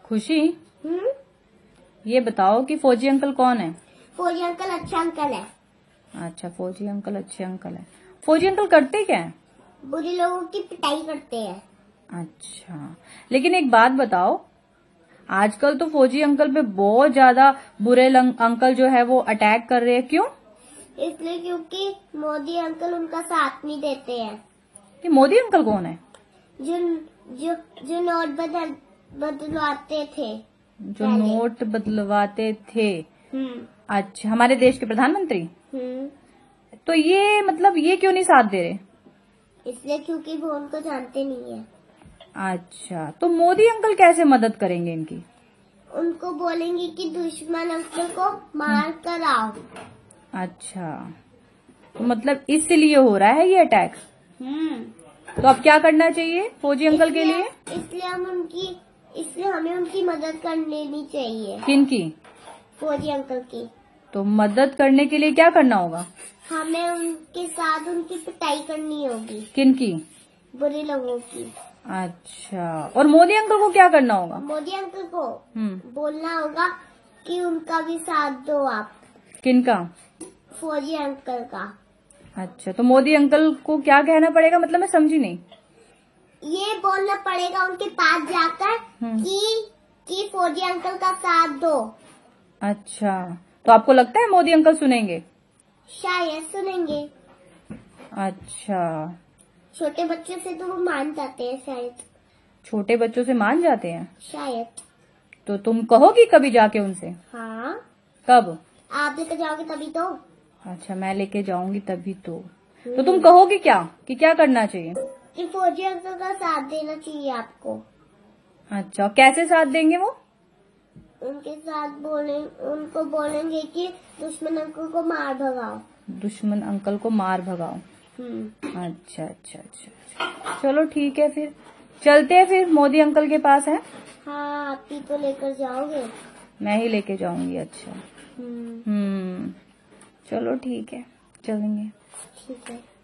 खुशी, ये बताओ कि फौजी अंकल कौन है? फौजी अंकल अच्छा अंकल है। अच्छा, फौजी अंकल अच्छे अंकल है। फौजी अंकल करते क्या है? बुरे लोगों की पिटाई करते हैं। अच्छा, लेकिन एक बात बताओ, आजकल तो फौजी अंकल पे बहुत ज्यादा बुरे अंकल जो है वो अटैक कर रहे हैं, क्यों? इसलिए क्योंकि मोदी अंकल उनका साथ नहीं देते हैं। कि मोदी अंकल कौन है? जो जो जो नोट बदलवाते थे, जो नोट बदलवाते थे। हम्म। अच्छा, हमारे देश के प्रधानमंत्री। हम्म। तो ये मतलब ये क्यों नहीं साथ दे रहे? इसलिए क्योंकि वो उनको जानते नहीं है। अच्छा, तो मोदी अंकल कैसे मदद करेंगे इनकी? उनको बोलेंगे कि दुश्मन अंकल को मार कर आओ। अच्छा, तो मतलब इसलिए हो रहा है ये अटैक। तो अब क्या करना चाहिए फौजी अंकल के लिए? इसलिए हमें उनकी मदद कर लेनी चाहिए। किनकी? फौजी अंकल की। तो मदद करने के लिए क्या करना होगा? हमें उनके साथ उनकी पिटाई करनी होगी। किनकी? बुरे लोगों की। अच्छा, और मोदी अंकल को क्या करना होगा? मोदी अंकल को बोलना होगा कि उनका भी साथ दो आप। किनका? फौजी अंकल का। अच्छा, तो मोदी अंकल को क्या कहना पड़ेगा, मतलब मैं समझी नहीं। ये बोलना पड़ेगा उनके पास जाकर कि फौजी अंकल का साथ दो। अच्छा, तो आपको लगता है मोदी अंकल सुनेंगे? शायद सुनेंगे। अच्छा, छोटे बच्चों से तो वो मान जाते हैं शायद। छोटे बच्चों से मान जाते हैं शायद। तो तुम कहोगी कभी जाके उनसे? हाँ। कब? आप लेकर जाओगे तभी तो। अच्छा, मैं लेके जाऊंगी तभी तो तुम कहोगी क्या कि क्या करना चाहिए? कि फौजी अंकल का साथ देना चाहिए आपको। अच्छा, कैसे साथ देंगे वो? उनके साथ उनको बोलेंगे कि दुश्मन अंकल को मार भगाओ। दुश्मन अंकल को मार भगाओ। अच्छा अच्छा अच्छा अच्छा, चलो ठीक है, फिर चलते हैं फिर मोदी अंकल के पास है। हाँ, आप ही तो लेकर जाओगे। मैं ही लेके जाऊंगी। अच्छा, चलो ठीक है, चलेंगे। ठीक है।